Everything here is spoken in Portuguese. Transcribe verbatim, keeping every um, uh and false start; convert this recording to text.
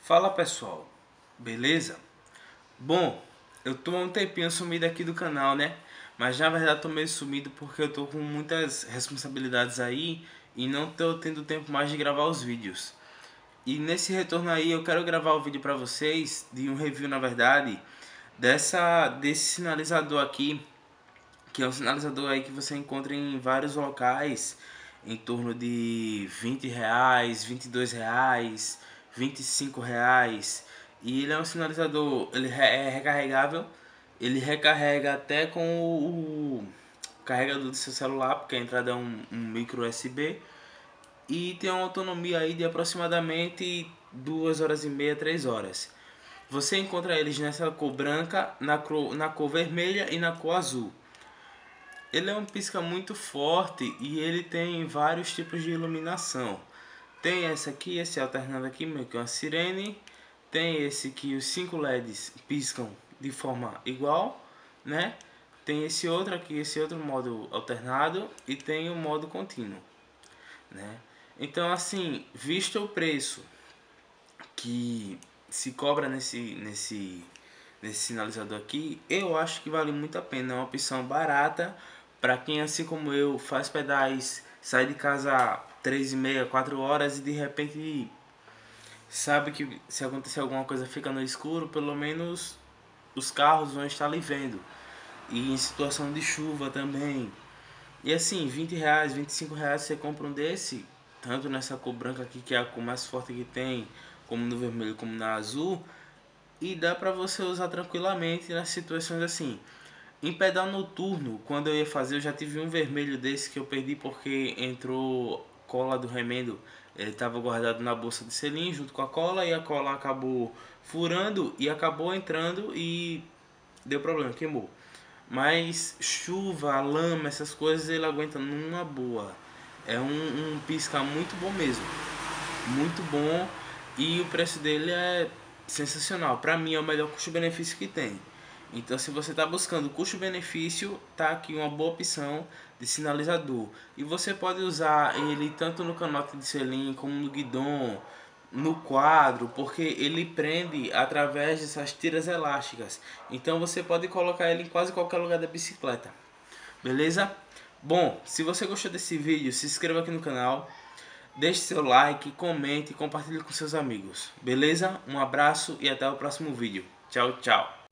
Fala pessoal, beleza? Bom, eu tô há um tempinho sumido aqui do canal, né? Mas na verdade tô meio sumido porque eu tô com muitas responsabilidades aí e não tô tendo tempo mais de gravar os vídeos. E nesse retorno aí eu quero gravar o vídeo pra vocês, de um review na verdade, dessa, desse sinalizador aqui, que é um sinalizador aí que você encontra em vários locais, em torno de vinte reais, vinte e dois reais, vinte e cinco reais. E ele é um sinalizador, ele é recarregável, ele recarrega até com o, o carregador do seu celular, porque a entrada é um, um micro U S B, e tem uma autonomia aí de aproximadamente duas horas e meia, três horas. Você encontra eles nessa cor branca, na cor, na cor vermelha e na cor azul. Ele é um pisca muito forte e ele tem vários tipos de iluminação. Tem essa aqui, esse alternado aqui, meio que uma sirene. Tem esse que os cinco L E Ds piscam de forma igual, né? Tem esse outro aqui, esse outro modo alternado e tem o modo contínuo, né? Então assim, visto o preço que se cobra nesse nesse nesse sinalizador aqui, eu acho que vale muito a pena. É uma opção barata para quem, assim como eu, faz pedais, sai de casa três e meia, quatro horas e de repente sabe que se acontecer alguma coisa fica no escuro, pelo menos os carros vão estar lhe vendo. E em situação de chuva também. E assim, vinte reais, vinte e cinco reais você compra um desse, tanto nessa cor branca aqui, que é a cor mais forte que tem, como no vermelho, como na azul. E dá pra você usar tranquilamente nas situações assim. Em pedal noturno, quando eu ia fazer, eu já tive um vermelho desse que eu perdi porque entrou cola do remendo. Ele estava guardado na bolsa de selim junto com a cola, e a cola acabou furando e acabou entrando e deu problema, queimou. Mas chuva, lama, essas coisas ele aguenta numa boa. É um, um pisca muito bom mesmo, muito bom, e o preço dele é sensacional. Para mim é o melhor custo-benefício que tem. Então, se você está buscando custo-benefício, tá aqui uma boa opção de sinalizador. E você pode usar ele tanto no canote de selim como no guidon, no quadro, porque ele prende através dessas tiras elásticas. Então você pode colocar ele em quase qualquer lugar da bicicleta. Beleza? Bom, se você gostou desse vídeo, se inscreva aqui no canal. Deixe seu like, comente e compartilhe com seus amigos. Beleza? Um abraço e até o próximo vídeo. Tchau, tchau.